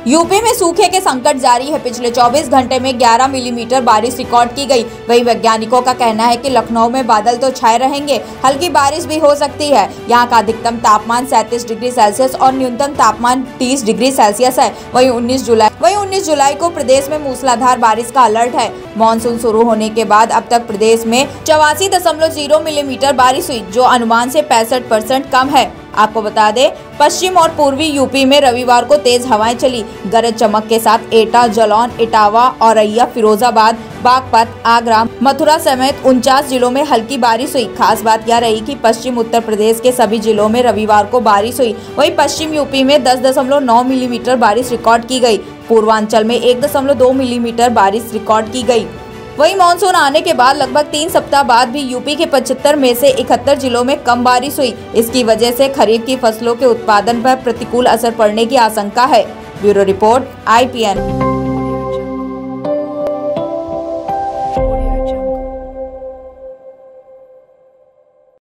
UP में सूखे के संकट जारी है। पिछले 24 घंटे में 11 मिलीमीटर बारिश रिकॉर्ड की गई। वहीं वैज्ञानिकों का कहना है कि लखनऊ में बादल तो छाए रहेंगे, हल्की बारिश भी हो सकती है। यहाँ का अधिकतम तापमान 37 डिग्री सेल्सियस और न्यूनतम तापमान 30 डिग्री सेल्सियस है। वहीं 19 जुलाई को प्रदेश में मूसलाधार बारिश का अलर्ट है। मानसून शुरू होने के बाद अब तक प्रदेश में 84.0 मिलीमीटर बारिश हुई, जो अनुमान से 65% कम है। आपको बता दें, पश्चिम और पूर्वी यूपी में रविवार को तेज हवाएं चली। गरज चमक के साथ एटा, जालौन, इटावा, औरैया, फिरोजाबाद, बागपत, आगरा, मथुरा समेत 49 जिलों में हल्की बारिश हुई। खास बात यह रही कि पश्चिम उत्तर प्रदेश के सभी जिलों में रविवार को बारिश हुई। वहीं पश्चिम यूपी में 10.9 मिलीमीटर बारिश रिकॉर्ड की गई। पूर्वांचल में 1.2 मिलीमीटर बारिश रिकॉर्ड की गई। वहीं मानसून आने के बाद लगभग 3 सप्ताह बाद भी यूपी के 75 में से 71 जिलों में कम बारिश हुई। इसकी वजह से खरीफ की फसलों के उत्पादन पर प्रतिकूल असर पड़ने की आशंका है। Bureau report, IPN।